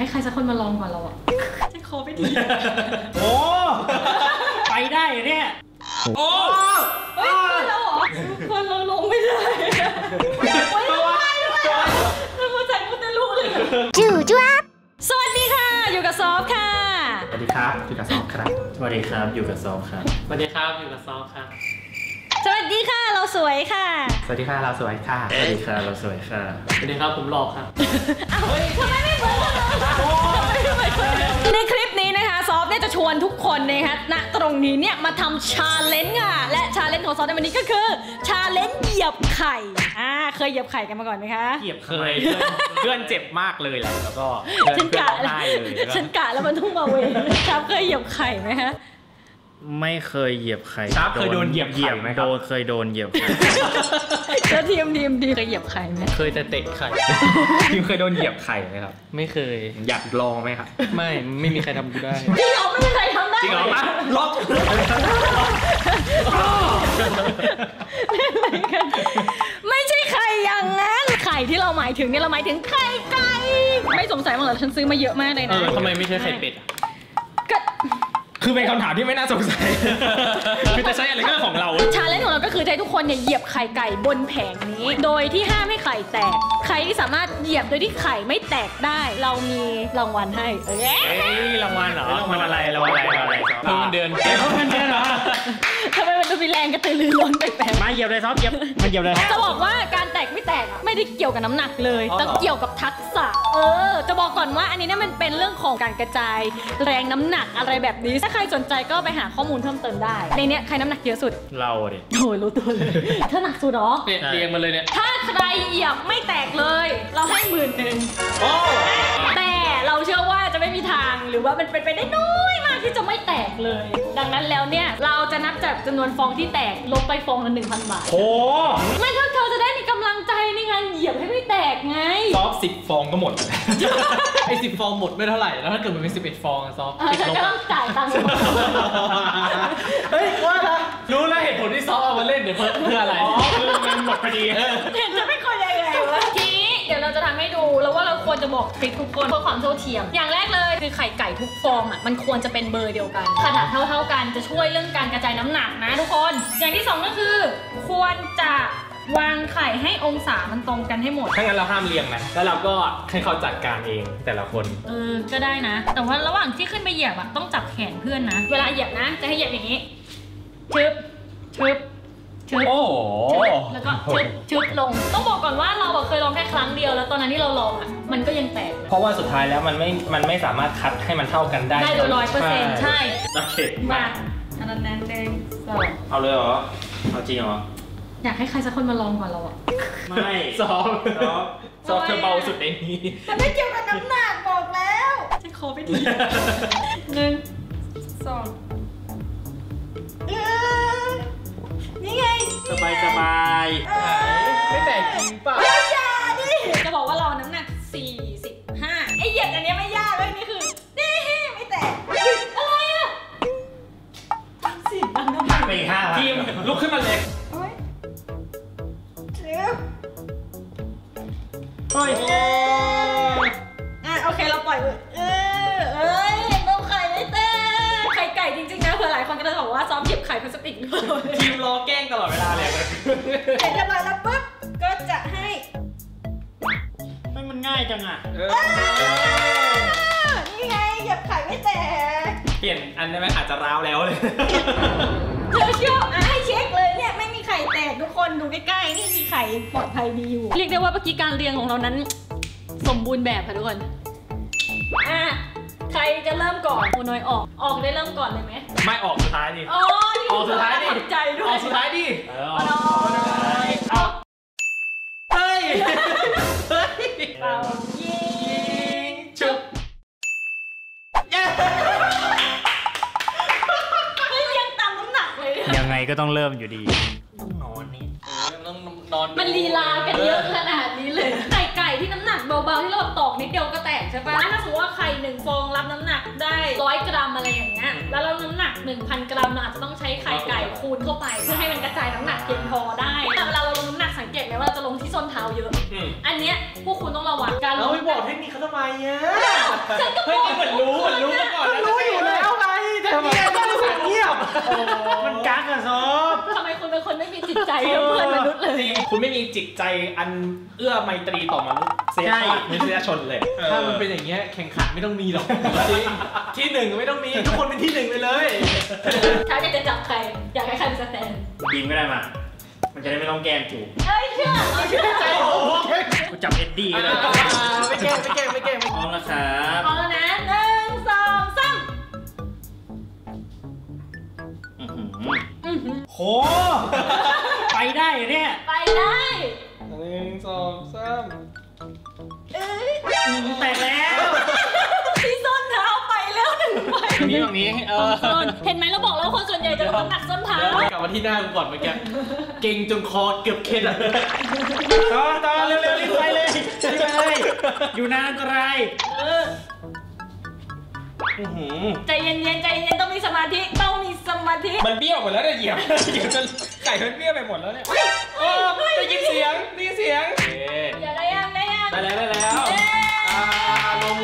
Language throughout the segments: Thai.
ให้ใครสักคนมาลองก่อนเราอะใจคอไม่ดีโอ้ไปได้เนี่ยโอ้เฮ้ยเราเหรอคนเราลงไม่ได้ไม่ได้ด้วยเราเข้าใจมุตะลุเลยจู่จ้าสวัสดีค่ะอยู่กับซอฟค่ะสวัสดีครับอยู่กับซอฟครับสวัสดีครับอยู่กับซอฟครับสวัสดีครับอยู่กับซอฟครับสวัสดีค่ะเราสวยค่ะสวัสดีค่ะเราสวยค่ะสวัสดีค่ะเราสวยค่ะสวัสดีครับผมหล่อค่ะอ้าวทำไมไม่เหมือนกันในคลิปนี้นะคะซอฟเนี่ยจะชวนทุกคนนะคะณตรงนี้เนี่ยมาทำชาเลนจ์ค่ะและชาเลนจ์ของซอฟในวันนี้ก็คือชาเลนจ์เหยียบไข่เคยเหยียบไข่กันมาก่อนไหมคะเหยียบเคยเพื่อนเจ็บมากเลยแหละแล้วก็ฉันกะแล้วมันทุ่งมาเวครับเคยเหยียบไข่ไหมคะไม่เคยเหยียบไข่ครับเคยโดนเหยียบไหมครับเคยโดนเหยียบไข่แล้วทีมเคยเหยียบไข่ไหมเคยแต่เตะไข่ทีมเคยโดนเหยียบไข่ไหมครับไม่เคยอยากลองไหมครับไม่มีใครทำกูได้จริงเหรอไม่มีใครทำได้จริงเหรอมาล็อกไม่ใช่ไข่อย่างนั้นไข่ที่เราหมายถึงเนี่ยเราหมายถึงไข่ไก่ไม่สงสัยมั้งเหรอฉันซื้อมาเยอะมากเลยนะทำไมไม่ใช่ไข่เป็ดคือเป็นคำถามที่ไม่น่าสงสัยคือจะใช้อะไรก็ของเราชาเลนจ์ของเราก็คือให้ทุกคนเนี่ยเหยียบไข่ไก่บนแผงนี้โดยที่ห้ามให้ไข่แตกใครที่สามารถเหยียบโดยที่ไข่ไม่แตกได้เรามีรางวัลให้รางวัลเหรอรางวัลอะไรเพิ่มเดือนเหรอทำไมมันดูมีแรงกระตือรือร้นแปลกๆมาเหยียบเลยซอฟเหยียบเลยจะบอกว่าการแตกไม่แตกไม่ได้เกี่ยวกับน้ำหนักเลยแต่เกี่ยวกับทักษะจะบอกก่อนว่าอันนี้เนี่ยมันเป็นเรื่องของการกระจายแรงน้ำหนักอะไรแบบนี้ถ้าใครสนใจก็ไปหาข้อมูลเพิ่มเติมได้ในเนี้ยใครน้ำหนักเยอะสุดเราดิโอ้ยรู้ตัวเลยถ้าหนักสุดหรอเรียงมาเลยเนี่ยถ้าใครเหยียบไม่แตกเลยเราให้10,000แต่เราเชื่อว่าจะไม่มีทางหรือว่ามันเป็นไปได้น้อยมากที่จะไม่แตกเลยดังนั้นแล้วเนี่ยเราจะนับจากจำนวนฟองที่แตกลบไปฟองละ 1,000 บาทโอ้ไม่เธอจะได้มีกำลังใจในการเหยียบให้ไม่แตกไงซอฟ10 ฟองก็หมดไอ้10 ฟองหมดไม่เท่าไหร่แล้วถ้าเกิดมันเป็น11 ฟองซอฟฉันก็ต้องจ่ายตังค์เฮ้ยว่าละรู้แล้วเหตุผลที่ซอฟเอามาเล่นเดี๋ยวเพื่ออะไรคือมันหมดพอดีเห็นจะไม่ควรยังไงวะทีนี้เดี๋ยวเราจะทำให้ดูแล้วว่าเราควรจะบอกทริคทุกคนเพื่อความเท่าเทียมอย่างแรกเลยคือไข่ไก่ทุกฟองมันควรจะเป็นเบอร์เดียวกันขนาดเท่ากันจะช่วยเรื่องการกระจายน้ำหนักนะทุกคนอย่างที่2ก็คือควรจะวางไข่ให้องศามันตรงกันให้หมดถ้างั้นเราห้ามเรียงนะแล้วเราก็ให้เขาจัดการเองแต่ละคนก็ได้นะแต่ว่าระหว่างที่ขึ้นไปเหยียบต้องจับแขนเพื่อนนะเวลาเหยียบนะจะให้เหยียบอย่างนี้ชึบโอ้แล้วก็ชึบลงต้องบอกก่อนว่าเราเคยลองแค่ครั้งเดียวแล้วตอนนั้นที่เราลองมันก็ยังแตกเพราะว่าสุดท้ายแล้วมันไม่สามารถคัดให้มันเท่ากันได้โดย100%ใช่โอเคมาอันนั้น1 2 เอาเลยเหรอเอาจริงเหรออยากให้ใครสักคนมาลองก่อนเราไม่ซอฟเธอเบาสุดในนี้มันไม่เกี่ยวกับน้ำหนักบอกแล้วใจคอไม่ดี1 2นี่ไงสบายไม่แตกจริงป่ะอย่าดิจะบอกว่าเราน้ำหนัก45ไอ้เหยียดอันนี้ไม่ยากเลยนี่คือนี่ไม่แตกอะไรอะ10 น้ำหนักไป5ทีมลุกขึ้นมาเลยโอเคเราปล่อยต้องไข่ไม่เต้ไข่ไก่จริงๆนะเผื่อหลายคนก็จะบอกว่าซ้อมหยิบไข่พลาสติกทีมล้อแกล้งตลอดเวลาเลยเสร็จเรียบร้อยแล้วปุ๊บก็จะให้มันง่ายจังอ่ะนี่ไงหยิบไข่ไม่แตกเปลี่ยนอันได้ไหมอาจจะร้าวแล้วเลยเชื่อให้เช็คเลยเนี่ยไม่มีไข่แตกทุกคนดูใกล้ๆนี่มีไข่ปลอดภัยดีอยู่เรียกได้ว่าเมื่อกี้การเรียงของเรานั้นสมบูรณ์แบบค่ะทุกคนใครจะเริ่มก่อนคุณน้อยออกได้เริ่มก่อนเลยไหมไม่ออกสุดท้ายดิออกสุดท้ายดิใจด้วยออกสุดท้ายดิเฮ้ยเป่ายิงชุบยังตามน้ำหนักเลยยังไงก็ต้องเริ่มอยู่ดีต้องนอนนี่ต้องนอนมันลีลากันเยอะขนาดนี้เลยไก่ที่น้ำหนักเบาๆที่เราตอกนิดเดียวก็แตกใช่ปะถ้าสมมติว่าไข่1 ฟองรับน้ำหนักได้100 กรัมอะไรอย่างเงี้ยแล้วเราน้ำหนัก 1,000 กรัมเราอาจจะต้องใช้ไข่ไก่คูณเข้าไปเพื่อให้มันกระจายน้ำหนักเพียงพอได้เวลาเราลงน้ำหนักสังเกตไหมว่าจะลงที่ส้นเท้าเยอะอันเนี้ยพวกคุณต้องระวังการเราไม่บอกเทคนิคเขาทำไมเนี่ยเฮ้ยเหมือนรู้มาก่อนแล้วรู้อยู่แล้วไงแต่เนี่ยต้องเงียบมันกักอะซอฟทำไมคุณเป็นคนไม่มีจิตใจกับเพื่อนมนุษย์เลยคุณไม่มีจิตใจอันเอื้อไมตรีต่อมนุษยชนเลยถ้ามันเป็นอย่างเงี้ยแข่งขันไม่ต้องมีหรอกจริงที่หนึ่งไม่ต้องมีทุกคนเป็นที่หนึ่งไปเลยถ้าอยากจะจับใครอยากให้ใครเป็นสแตนบีมก็ได้มา มันจะได้ไม่ต้องแกล้งจูเฮ้ยเชื่อใจโอ้กูจับเอ็ดดี้ก็ได้ไม่แกล้งพร้อมแล้วครับพร้อมแล้วนะ1 2 3 โหไปได้เนี่ยไปได้ 1 2 3 เอ้ยแตกแล้วที่ส้นเท้าไปแล้ว1ไปนี่ตรงนี้เห็นไหมเราบอกแล้วคนส่วนใหญ่จะลดน้ำหนักส้นเท้ากลับมาที่หน้ากูก่อนเมื่อกี้เก่งจนคอเกือบเคล็ดอ่ะต่อเร็วรีบไปเลยอยู่นานอะไรใจเย็นต้องมีสมาธิมันเบี้ยวหมดแล้วเนี่ยเหยียบจนไก่มันเบี้ยวไปหมดแล้วเนี่ยได้ยินเสียงอย่าได้ยังได้แล้วลง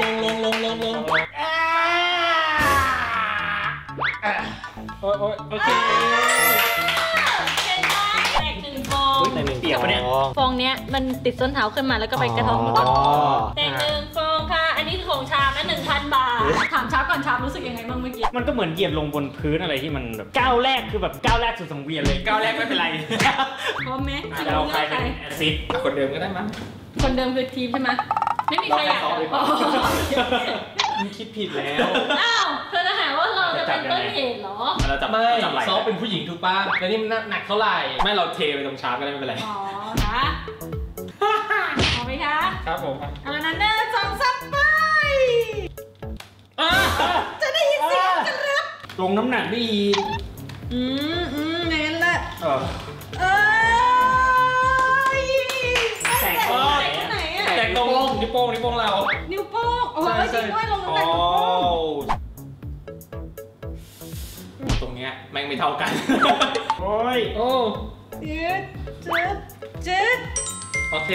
โอเคเก่งมากแตก1 ฟองเปียกปะเนี่ยฟองเนี้ยมันติดส้นเท้าขึ้นมาแล้วก็ไปกระทบแตก1 ฟองค่ะอันนี้คือของชามนะ 1,000 บาทถามชามก่อนชามรู้สึกยังไงบ้างเมื่อกี้มันก็เหมือนเหยียบลงบนพื้นอะไรที่มันแบบก้าวแรกคือแบบก้าวแรกสุดสังเวียนเลยก้าวแรกไม่เป็นไรพร้อมไหมเราใครเป็นแอซิดคนเดิมก็ได้มั้งคนเดิมคือทีมใช่ไหมไม่มีใครอยากมึงคิดผิดแล้วอ้าวเธอจะหาว่าเราจะเป็นต้นเหตุเหรอเราจับไม่ไหล่ซอฟเป็นผู้หญิงถูกป่ะแล้วนี่มันหนักเท่าไหร่ไม่เราเทไปตรงชาร์ปก็ได้ไม่เป็นไรอ๋อนะเอาไหมคะครับผมเอาละนั้น1 2 3ไปจะได้ยินเสียงกันรับลงน้ำหนักไม่อีกนั่นแหละแตกตรงไหนอะแต่ตรงนิ้วโป้งเรานิ้วโป้งโอ้ยจริงด้วยลงน้ำหนักนิ้วโป้งตรงเนี้ยแม่งไม่เท่ากันโอ้ยจืดโอเค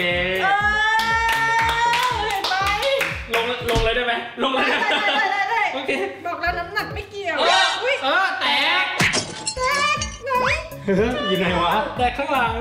เห็นไหมลงเลยได้ไหมลงเลยได้โอเคบอกแล้วน้ำหนักไม่เกี่ยวแตกไหนอยู่ไหนวะแตกข้างหลัง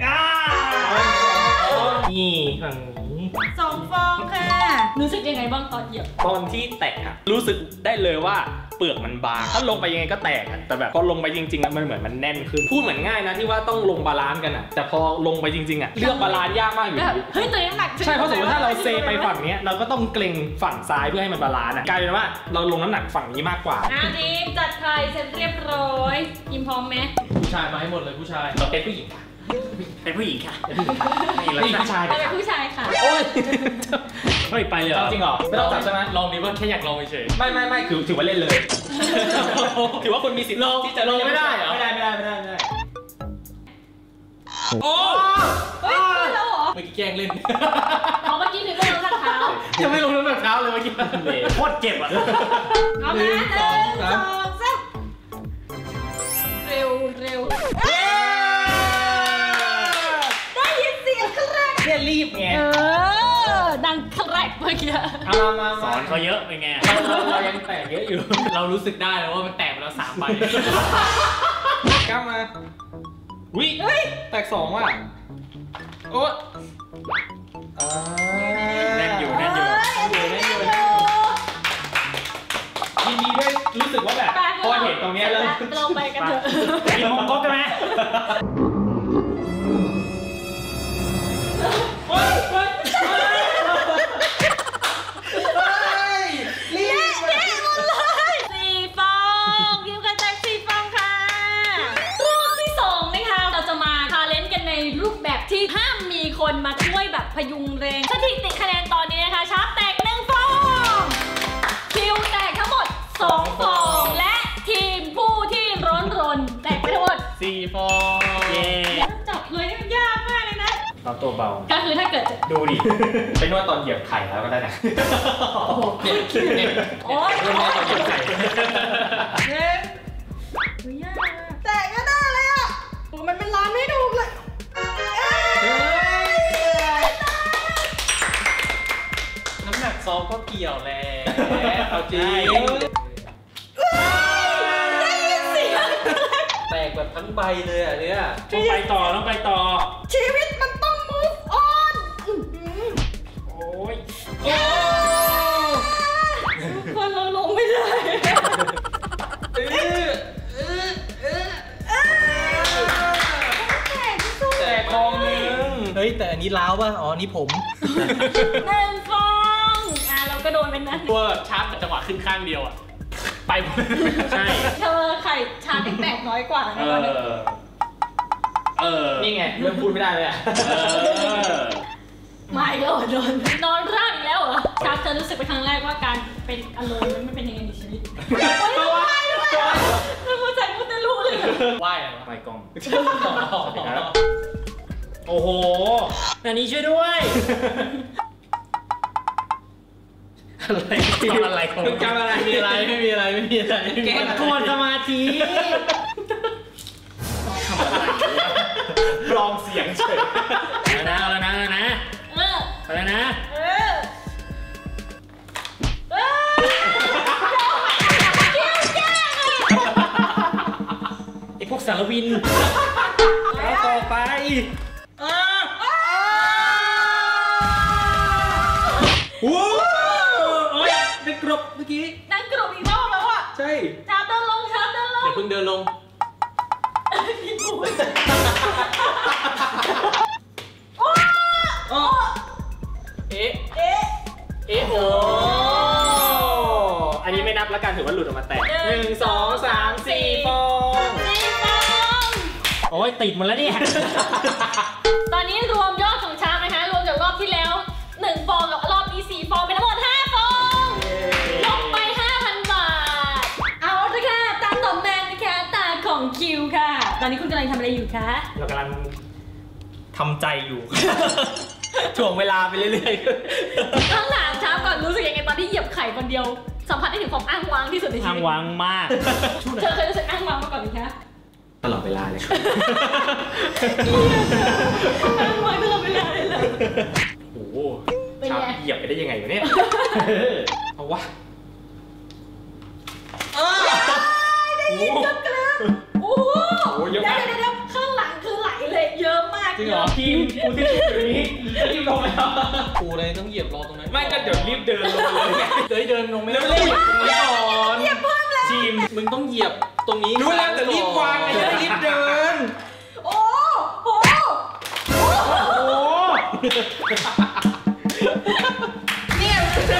นี่ฝั่งนี้ 2 ฟองค่ะรู้สึกยังไงบ้างตอนเหยียบตอนที่แตกอะรู้สึกได้เลยว่าเปลือกมันบางถ้าลงไปยังไงก็แตกอะแต่แบบพอลงไปจริงๆแล้วมันเหมือนมันแน่นขึ้นพูดเหมือนง่ายนะที่ว่าต้องลงบาลานซ์กันอะแต่พอลงไปจริงๆอะเลือกบาลานซ์ยากมากอยู่ดีเฮ้ยตัวน้ำหนักใช่เพราะสมมติถ้าเราเซไปฝั่งนี้เราก็ต้องเกรงฝั่งซ้ายเพื่อให้มันบาลานซ์อะกลายเป็นว่าเราลงน้ำหนักฝั่งนี้มากกว่าทีมจัดไข่เสร็จเรียบร้อยทีมพร้อมไหมผู้ชายมาให้หมดเลยผู้ชายเราเป็นผู้หญิงเป็นผู้หญิงค่ะนี่ผู้ชายเป็นผู้ชายค่ะโอ้ยเฮ้ยไปเลยจริงเหรอไม่ต้องจับใช่ไหมลองดีว่าแค่อยากลองเฉยไม่คือถือว่าเล่นเลยถือว่าคุณมีสิทธิ์ที่จะลงไม่ได้เหรอไม่ได้โอ้เฮ้ยแล้วเหรอเมื่อกี้แกล้งเล่นเมื่อกี้ถึงก็ลงน้ำหนักเท้ายังไม่ลงน้ำหนักเท้าเลยเมื่อกี้โคตรเจ็บอ่ะเอามา1 2 3เร็วได้ยินเสียงแครกเนี่ยรีบไงดังแครกเมื่อกี้มาสอนเขาเยอะเป็นไงเรายังแตกเยอะอยู่เรารู้สึกได้แล้วว่ามันแตกไปแล้ว3 ใบก้าวมาวิแตก2ว่ะโอ๊ยแน่นอยู่ยินดีด้วยรู้สึกว่าแบบพอเห็นตรงนี้แล้วลงไปกันเถอะกินมงกุฎกันไหมรีบหมดเลย4 ฟองยิ้มกันแตก4 ฟองค่ะรอบที่2นะคะเราจะมาชาเลนจ์กันในรูปแบบที่ห้ามมีคนมาช่วยแบบพยุงแรงสถิติคะแนนตอนนี้นะคะชาร์ปแตก1 ฟองคิวแตกทั้งหมด2 ฟองและทีมผู้ที่ร้อนรนแตกไปทั้งหมด 4 ฟองเย้จับเลยนี่มันยากมากเลยนะเราตัวเบาก็คือถ้าเกิดดูดิเป็นว่าตอนเหยียบไข่แล้วก็ได้นะโอ้ยตอนเหยียบไข่ยากแต่ก็ได้เลยอ่ะมันเป็นร้านไม่ถูกเลยน้ำหนักซอฟก็เกี่ยวแหละเอาจริงแตกแบบทั้งใบเลยอ่ะเนี่ยต้องไปต่อต้องไปต่อชีวิตมันต้อง move on โอ้ยคนเราลงไม่ได้แต่ฟองนึงเฮ้ยแต่อันนี้ล้าวป่ะอ๋อนี่ผม 1 ฟองเราก็โดนเป็นนั้นตัวชาร์จจังหวะขึ้นข้างเดียวอ่ะไปหมดใช่เธอไข่ชาแตกน้อยกว่านะนี่ไงเริ่มพูดไม่ได้เลยอ่ะไม่ก็โดนนอนราบอีกแล้วเหรอชาเธอรู้สึกเป็นครั้งแรกว่าการเป็นอารมณ์มันเป็นยังไงในชีวิตไม่ไหวด้วยไม่เข้าใจมุตะลุเลยไหวอะไรไปกล้องโอ้โหอันนี้ช่วยด้วยอะไรอะไรของมึงจำอะไรไม่มีอะไรไม่มีอะไรไม่มีอะไรแกมันกวนสมาธิปลอมเสียงเฉยเอาแล้วนะเออไปแล้วนะเออเออเกี่ยวแก้งไอพวกสารวินแล้วต่อไปโอ้ยได้กรบเมื่อกี้นั่งกระโดดอีกรอบแล้วอ่ะใช่ชาเดินลงชาเดินลงเดี๋ยวเพิ่งเดินลงเอ๊ะเอ๊ะเอ๊ะโอ้อันนี้ไม่นับแล้วกันถือว่าหลุดออกมาแตก1 2 3 4ฟอง 4 ฟองโอ้ยติดหมดแล้วเนี่ยตอนนี้รวมยอดของชานะคะรวมจากรอบที่แล้ว1 ฟองกับรอบนี้4 ฟองเป็นทั้งหมด5 ฟองลงไป 5,000 บาทเอาละค่ะตามต่อแมนนะคะตาของคิวค่ะ ตอนนี้คุณกำลังทำอะไรอยู่คะเรากำลังทำใจอยู่ ถ่วงเวลาไปเรื่อยๆต้องถามชาก่อนรู้สึกยังไงตอนที่เหยียบไข่คนเดียวสัมผัสได้ถึงความอ้างว้างที่สุดในชีทางวิตวางมากเธอเคยรู้สึกอ้างว้างมาก่อนไหมคะตลอดเวลาเลยอ้างว้างตลอดเวลาเลยเหรอโอ้โหเป็นชาไงเหยียบไปได้ยังไงวะเนี่ยเอาวะได้ยินกระกระโอ้โหโอ้เยอะเดี๋มากยวข้างหลังคือไหลเลยเยอะมากจริงเหรอทีมกูที่จุดอยู่นี้รีบลงแล้วกูเลยต้องเหยียบรอตรงนั้นไม่ก็เดี๋ยวรีบเดินลงมาเลยไงเดินลงไม่ได้เร็วๆตรงนี้ก่อนเหยียบเพิ่มแล้วทีมมึงต้องเหยียบตรงนี้รู้แล้วแต่รีบวางไงจะได้รีบเดินโอ้โหโอ้โหเนี่ย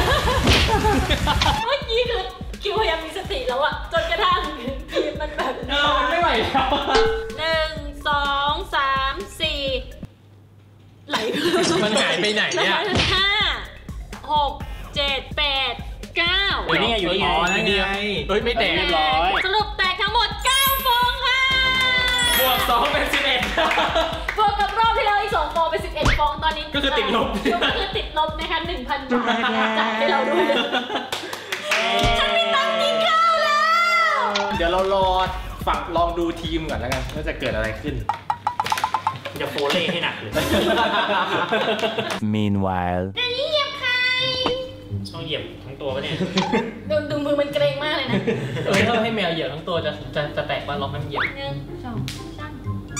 เมื่อกี้คือคิวพยายามมีสติแล้วอะจนกระทั่งทีมมันแบบมันไม่ไหวแล้ว 1 2 3 4ไหลมันหายไปไหนเนี่ย 5 6 7 8 9 อยู่นี่ไงอยู่นี่ไงอ๋อนั่นไงเฮ้ยไม่แตกเรียบร้อยสรุปแตกทั้งหมด 9 ฟองค่ะบวก2เป็น11 บวกกับรอบที่แล้วอีก2 ฟองเป็น11 ฟองตอนนี้ก็คือติดลบก็คือติดลบนะคะ 1,000 บาทจ่ายให้เราด้วยฉันมีตังค์กินข้าวแล้วเดี๋ยวเรารอฝั่งลองดูทีมก่อนแล้วกันว่าจะเกิดอะไรขึ้นจะโฟเล่ให้หนักเลย Meanwhile. อันนี้เหยียบใครต้องเหยียบทั้งตัวปะเนี่ยดูมือมันเกรงมากเลยนะถ้าให้แมวเหยียบทั้งตัวจะแตกบ้านล็อกมันเหยียบ 1 2 3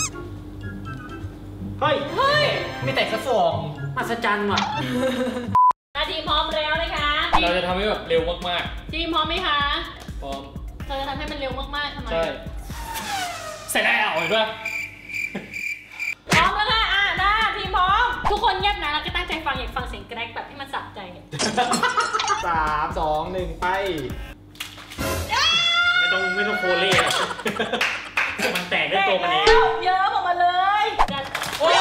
เฮ้ยเฮ้ยไม่แตกสักฟองมหัศจรรย์ว่ะทีมพร้อมแล้วนะคะเราจะทำให้แบบเร็วมากทีมพร้อมไหมคะๆพร้อมเธอจะทำให้มันเร็วมากๆทำไมใช่เสร็จแล้วเห็นปะพร้อมแล้วค่ะได้ทีมพร้อม ทุกคนเงียบนะแล้วก็ตั้งใจฟังอยากฟังเสียงแกรกแบบที่มันสะใจ 3 2 1 ไปไม่ต้องโฟเล่หรอกมันแตกด้วยตัวมันเองเยอะออกมาเลยโอ้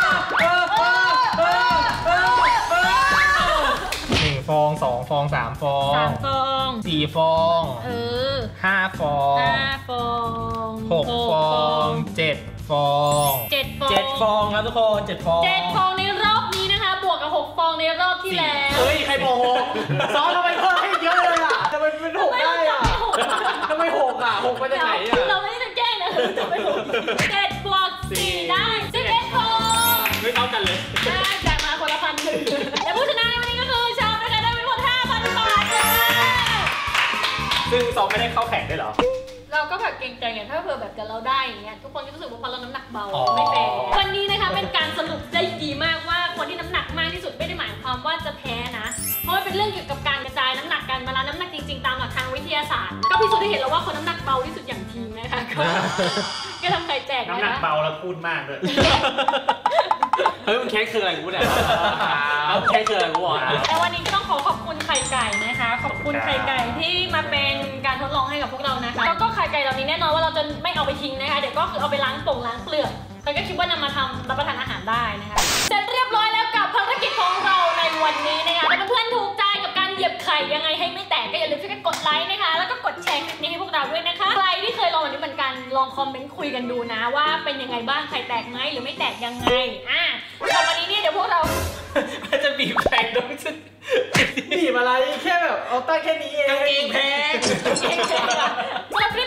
1 ฟอง 2 ฟอง 3 ฟอง 3 ฟอง 4 ฟอง 5 ฟอง 5 ฟอง 6 ฟอง 7 ฟอง 7 ฟอง 7 ฟองครับทุกคน 7 ฟอง 7 ฟองในรอบนี้นะคะ บวกกับ 6 ฟองในรอบที่แล้วเฮ้ย ใครบอก6ซ้อนทำไมเพิ่มให้เยอะเลยอ่ะทำไมเป็น6ได้อ่ะทำไม6อ่ะ6มาจากไหนอ่ะเราไม่ได้จะแกล้งนะจะไม่6 7 บวก 4 ได้ 11 ฟองไม่เท่ากันเลยได้จากมาคนละ1,000และผู้ชนะในวันนี้ก็คือชาวนะคะได้ไปหมด 5,000 บาทซึ่งซอมไม่ได้เข้าแข่งด้วยเหรอเราก็แบบเกรงใจไงถ้าเผื่อแบบจะเราได้อย่างเงี้ยทุกคนก็รู้สึกว่าพอเราน้ำหนักเบาอ๋อไม่แฟร์วันนี้นะคะเป็นการสรุปได้ดีมากว่าคนที่น้ำหนักมากที่สุดไม่ได้หมายความว่าจะแพ้นะเพราะมันเป็นเรื่องเกี่ยวกับการกระจายน้ำหนักการบาลานซ์น้ำหนักจริงๆตามหลักทางวิทยาศาสตร์ก็พิสูจน์ได้เห็นแล้วว่าคนน้ำหนักเบาที่สุดอย่างทีมนะคะก็ทำไข่แตกน้ำหนักเบาแล้วพูดมากด้วยเฮ้ยมันแค่คืออะไรกูเนี่ยแค่คืออะไรกูอ่ะแต่วันนี้ก็ต้องขอบคุณไข่ไก่นะคะขอบคุณไข่ไก่ที่มาเป็นการทดลองให้กับพวกเรานะคะแล้วก็ไข่ไก่เหล่านี้แน่นอนว่าเราจะไม่เอาไปทิ้งนะคะเดี๋ยวก็คือเอาไปล้างเปลือกแล้วก็คิดว่านำมาทำรับประทานอาหารได้นะคะเสร็จเรียบร้อยแล้วกับภารกิจของเราในวันนี้นะคะถ้าเพื่อนๆถูกใจกับการเหยียบไข่ยังไงให้ไม่แตกก็อย่าลืมช่วยกันกดไลค์นะคะแล้วก็กดแชร์คลิปนี้ให้พวกเราด้วยนะคะใครที่เคยลองแบบนี้เหมือนกันลองคอมเมนต์คุยกันดูนะว่าเป็นยังไงบ้างไข่แตกไหมหรือไม่แตกยังไงแต่วันนี้เนี่ยเดี๋ยวพวกเรามันจะบีบแพงด้วยฉันบีบอะไรแค่แบบเอาตั้งแค่นี้เองกางเกงแพงสำหรับคลิป